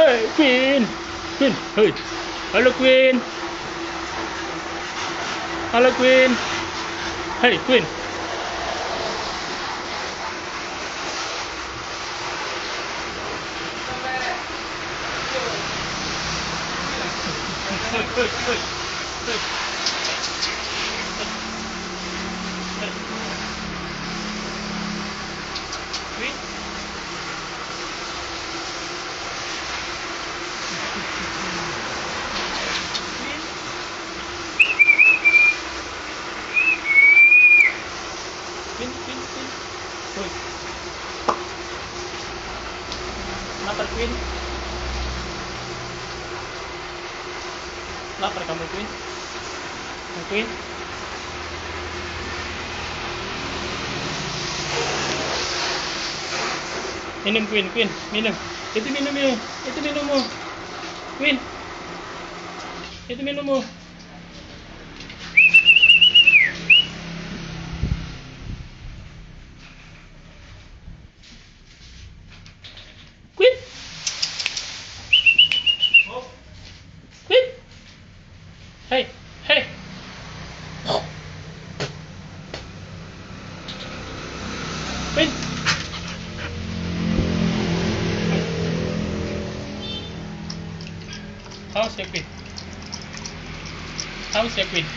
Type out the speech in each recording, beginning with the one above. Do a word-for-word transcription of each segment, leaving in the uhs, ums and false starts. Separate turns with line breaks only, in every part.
Hey, Queen. Queen, hey. Halo Queen. Halo Queen. Hey, Queen. Hey, hey, hey. Hey. Queen. Queen, Queen, Queen. Hey. Lapar Queen. Lapar kamu Queen. Queen. Minum Queen, Queen, minum. Itu minumnya, itu minummu. Queen. Itu minummu. Queen. Queen. Hey, hey. Queen. How's your Queen? How's your Queen?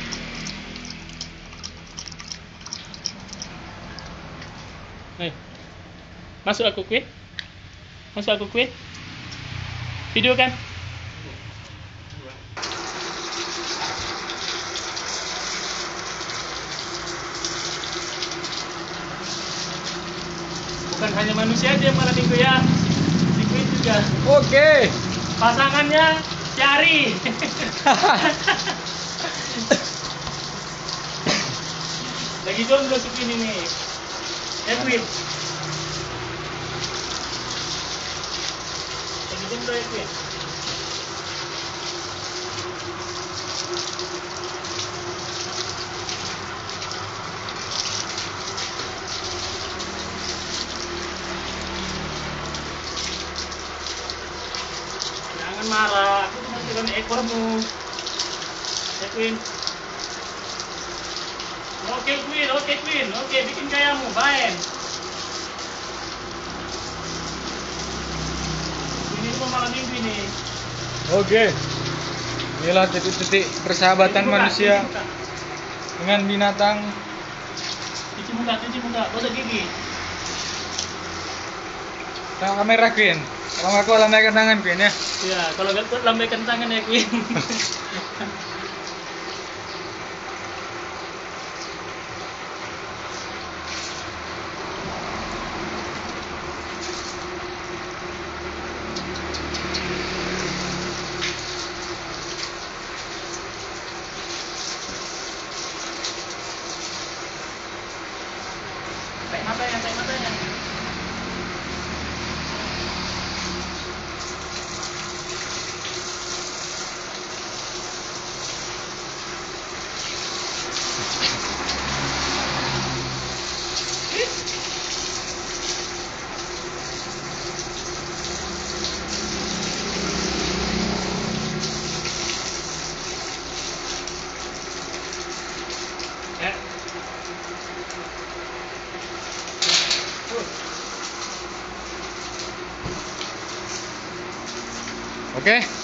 Hey. Masuk aku Queen? Masuk aku Queen? Video kan? Bukan hanya manusia aja yang malam minggu ya, si Queen juga.
Oke.
Pasangannya cari. Lagi jomblo si Queen ini. Ya Queen. Lagi jomblo ya Queen. Jangan marah, aku cuma turun ekormu. Ya Queen. Oke Queen, oke Queen, oke bikin kayamu, baik. Ini cuma malam minggu ini.
Oke. Inilah titik-titik persahabatan
Cuci muka,
manusia
cuci muka.
dengan binatang.
Cuci muka, cuci muka, gosok gigi.
Tengok kamera Queen. Kalau aku lambaikan tangan Queen ya.
Iya, kalau nggak kuat lambaikan tangan ya Queen. Tek matanya, tek matanya. Ya.
Oke.